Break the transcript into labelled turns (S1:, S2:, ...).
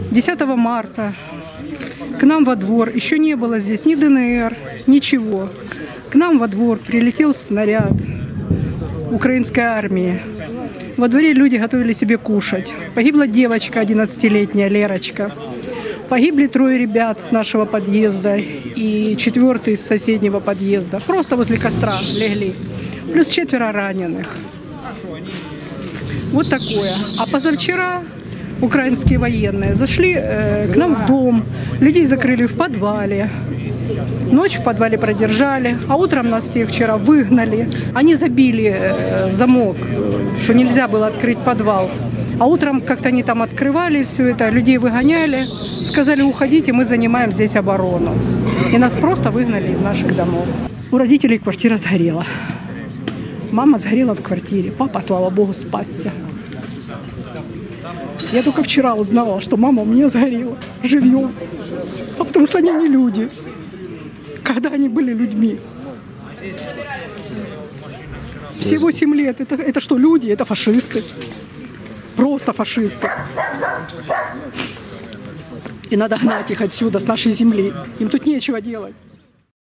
S1: 10 марта к нам во двор, еще не было здесь ни ДНР, ничего. К нам во двор прилетел снаряд украинской армии. Во дворе люди готовили себе кушать. Погибла девочка 11-летняя, Лерочка. Погибли 3 ребят с нашего подъезда и 4 из соседнего подъезда. Просто возле костра легли. Плюс 4 раненых. Вот такое. А позавчера украинские военные зашли к нам в дом. Людей закрыли в подвале. Ночь в подвале продержали, а утром нас всех вчера выгнали. Они забили замок, что нельзя было открыть подвал. А утром как-то они там открывали все это, людей выгоняли. Сказали, уходите, мы занимаем здесь оборону. И нас просто выгнали из наших домов. У родителей квартира сгорела. Мама сгорела в квартире, папа, слава богу, спасся. Я только вчера узнала, что мама у меня сгорела живьем. Потому что они не люди. Когда они были людьми. Все 8 лет. Это что, люди? Это фашисты. Просто фашисты. И надо гнать их отсюда, с нашей земли. Им тут нечего делать.